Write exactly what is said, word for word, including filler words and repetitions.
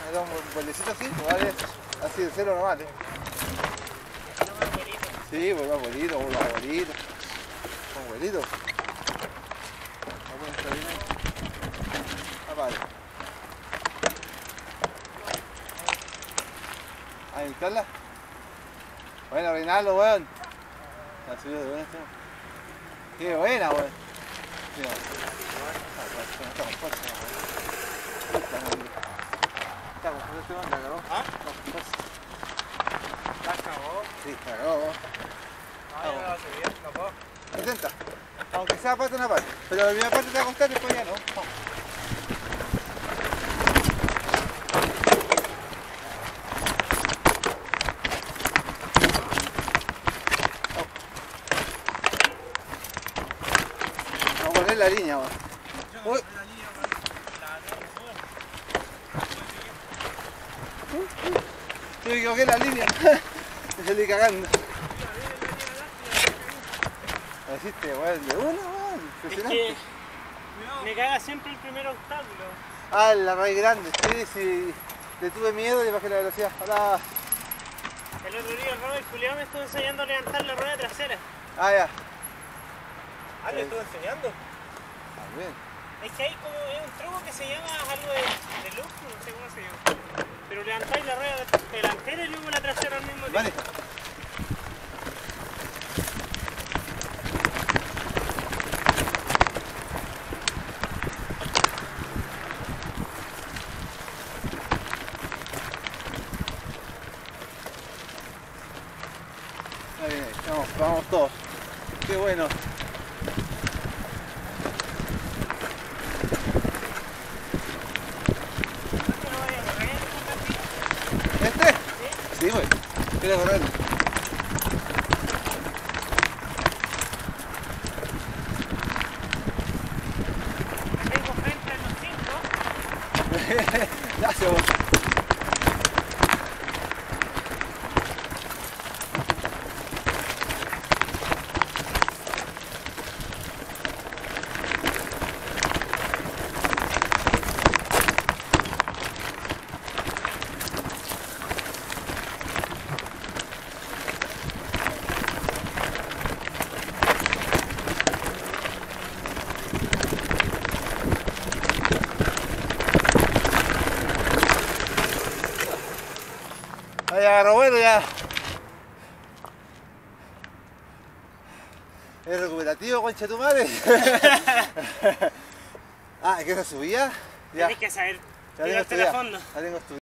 Era un bailecito así, ¿vale? Así de cero nomás, ¿eh? Sí, pues abuelito, un abuelito. Un abuelito. Vamos a estar bien ahí. Ah, vale. ¿A instalarla? Bueno, Reinaldo, weón. La subió de buena esto. Qué buena, weón. Sí, weón. Está con fuerza, weón. Está con fuerza, weón. La cagó. ¿Ah? Está con fuerza. ¿La cagó? Sí, la cagó, weón. No, yo no la subí, no puedo. Intenta. Aunque sea parte una parte. Pero la primera parte te va a costar y después ya no. Vamos. Vamos a poner la línea, weón. Uy. Yo me equivoqué en la línea. Me salí cagando. Lo hiciste, weón, de una, weón. Impresionante. Es que me caga siempre el primer obstáculo. Ah, la raíz grande, sí, sí. Le tuve miedo y le bajé la velocidad. Hola. El otro día el Robert Julián me estuvo enseñando a levantar la rueda trasera. Ah, ya. Ah, ¿le estuvo enseñando? Ah, bien. Es que hay como es un truco que se llama algo de, de loop, no sé cómo se llama. Pero levantáis la rueda delantera y luego la trasera al mismo tiempo. Vale. Ahí viene, vamos, vamos todos. Qué bueno. ¿Este? Sí. Sí, güey. Quiero correr. Tengo frente a los cinco. Gracias, vos. Ahí agarró bueno ya. Es recuperativo, concha tu madre. Ah, ¿qué se subía? Ya. Tienes que saber Ya tengo tirarte a estudiado. fondo. Ya tengo estudiado.